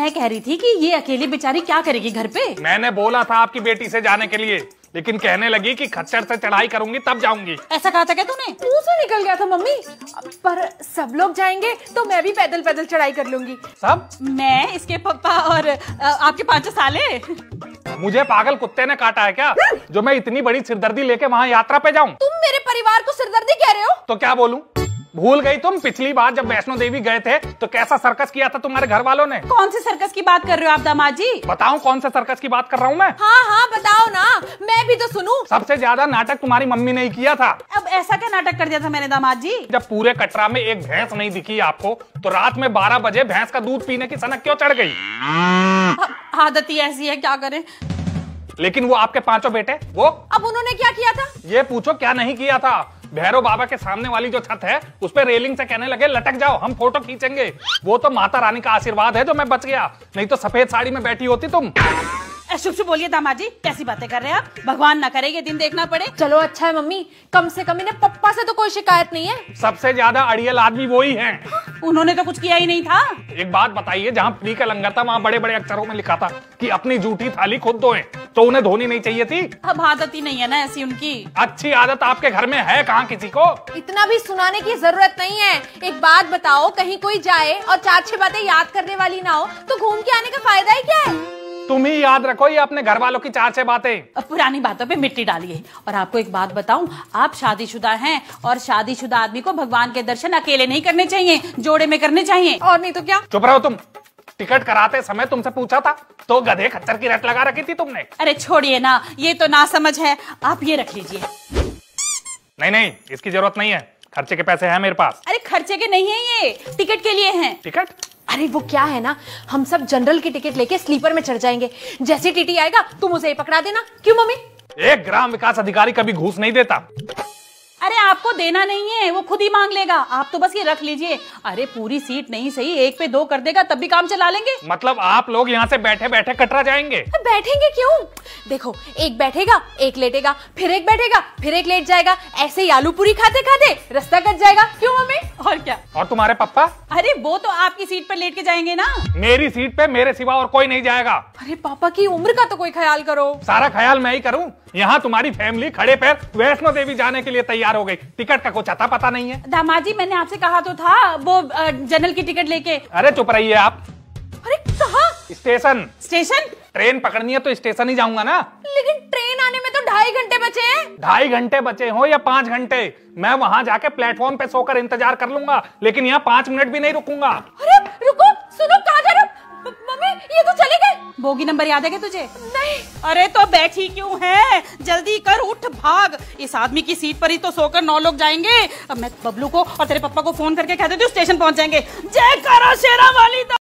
मैं कह रही थी कि ये अकेली बेचारी क्या करेगी घर पे। मैंने बोला था आपकी बेटी से जाने के लिए, लेकिन कहने लगी कि खच्चर से चढ़ाई करूंगी तब जाऊंगी। ऐसा कहा था क्या तूने? मुंह से निकल गया था मम्मी, पर सब लोग जाएंगे तो मैं भी पैदल पैदल चढ़ाई कर लूंगी। सब? मैं, इसके पापा और आपके 5 साले। मुझे पागल कुत्ते ने काटा है क्या, जो मैं इतनी बड़ी सिरदर्दी लेके वहाँ यात्रा पे जाऊँ? तुम मेरे परिवार को सिरदर्दी कह रहे हो? तो क्या बोलूं? भूल गई तुम पिछली बार जब वैष्णो देवी गए थे तो कैसा सर्कस किया था तुम्हारे घर वालों ने? कौन से सर्कस की बात कर रहे हो आप दामाद जी? बताऊं कौन से सर्कस की बात कर रहा हूँ मैं? हाँ हाँ बताओ ना, मैं भी तो सुनूं। सबसे ज्यादा नाटक तुम्हारी मम्मी ने ही किया था। अब ऐसा क्या नाटक कर दिया था मैंने दामाद जी? जब पूरे कटरा में एक भैंस नहीं दिखी आपको तो रात में 12 बजे भैंस का दूध पीने की सनक क्यों चढ़ गई? आदत ही ऐसी है, क्या करें। लेकिन वो आपके 5 बेटे, वो अब उन्होंने क्या किया था? ये पूछो क्या नहीं किया था। भैरव बाबा के सामने वाली जो छत है उस पे रेलिंग से कहने लगे लटक जाओ, हम फोटो खींचेंगे। वो तो माता रानी का आशीर्वाद है जो मैं बच गया, नहीं तो सफेद साड़ी में बैठी होती तुम। शुभ शुभ बोलिए दामाद जी, कैसी बातें कर रहे हैं आप? भगवान ना करे ये दिन देखना पड़े। चलो अच्छा है मम्मी, कम से कम इन्हें पप्पा से तो कोई शिकायत नहीं है। सबसे ज्यादा अड़ियल आदमी वो ही है। उन्होंने तो कुछ किया ही नहीं था। एक बात बताइए, जहाँ फ्री का लंगर था वहाँ बड़े बड़े अक्षरों में लिखा था कि अपनी जूठी थाली खुद धोएं, तो उन्हें धोनी नहीं चाहिए थी? अब आदत ही नहीं है ना ऐसी उनकी। अच्छी आदत आपके घर में है कहाँ किसी को? इतना भी सुनाने की जरूरत नहीं है। एक बात बताओ, कहीं कोई जाए और 4-6 बातें याद करने वाली ना हो तो घूम के आने का फायदा ही क्या है? तुम ही याद रखो ये अपने घर वालों की 4-6 बातें। अब पुरानी बातों पे मिट्टी डालिए। और आपको एक बात बताऊं, आप शादीशुदा हैं और शादीशुदा आदमी को भगवान के दर्शन अकेले नहीं करने चाहिए, जोड़े में करने चाहिए। और नहीं तो क्या। चुप रहो तुम। टिकट कराते समय तुमसे पूछा था तो गधे खच्चर की रट लगा रखी थी तुमने। अरे छोड़िए ना, ये तो ना समझ है। आप ये रख लीजिए। नहीं नहीं, इसकी जरूरत नहीं है, खर्चे के पैसे हैं मेरे पास। अरे खर्चे के नहीं है, ये टिकट के लिए हैं। टिकट? अरे वो क्या है ना, हम सब जनरल की टिकट लेके स्लीपर में चढ़ जाएंगे। जैसे टीटी आएगा तुम उसे ही पकड़ा देना। क्यों मम्मी? एक ग्राम विकास अधिकारी कभी घूस नहीं देता। अरे आपको देना नहीं है, वो खुद ही मांग लेगा। आप तो बस ये रख लीजिए। अरे पूरी सीट नहीं सही 1 पे 2 कर देगा तब भी काम चला लेंगे। मतलब आप लोग यहाँ से बैठे बैठे कटरा जाएंगे? बैठेंगे क्यों? देखो, एक बैठेगा, एक लेटेगा, फिर एक बैठेगा, फिर एक लेट जाएगा। ऐसे ही आलू पूरी खाते खाते रास्ता कट जाएगा। क्यों मम्मी? और क्या। और तुम्हारे पापा? अरे वो तो आपकी सीट पर लेट के जाएंगे ना। मेरी सीट पे मेरे सिवा और कोई नहीं जाएगा। अरे पापा की उम्र का तो कोई ख्याल करो। सारा ख्याल मैं ही करूं? यहाँ तुम्हारी फैमिली खड़े पैर वैष्णो देवी जाने के लिए तैयार हो गई, टिकट का कुछ अता पता नहीं है। दामाद जी मैंने आपसे कहा तो था वो जनरल की टिकट लेके। अरे चुप रहिए आप। अरे कहाँ? स्टेशन। स्टेशन? ट्रेन पकड़नी है तो स्टेशन ही जाऊंगा ना। लेकिन ट्रेन आने में तो 2.5 घंटे बचे हैं। 2.5 घंटे बचे हो या 5 घंटे, मैं वहां जाके प्लेटफॉर्म पे सोकर इंतजार कर लूंगा, लेकिन यहाँ 5 मिनट भी नहीं रुकूंगा। अरे रुको, सुनो, कहाँ जा रहे हो? मम्मी ये तो चले गए। बोगी नंबर याद है क्या तुझे? नहीं। अरे तो बैठी क्यों है? जल्दी कर, उठ भाग। इस आदमी की सीट पर ही तो सोकर 9 लोग जाएंगे। अब मैं बबलू को और तेरे पापा को फोन करके कह देती हूँ स्टेशन पहुंच जाएंगे। जय करो शेरा वाली।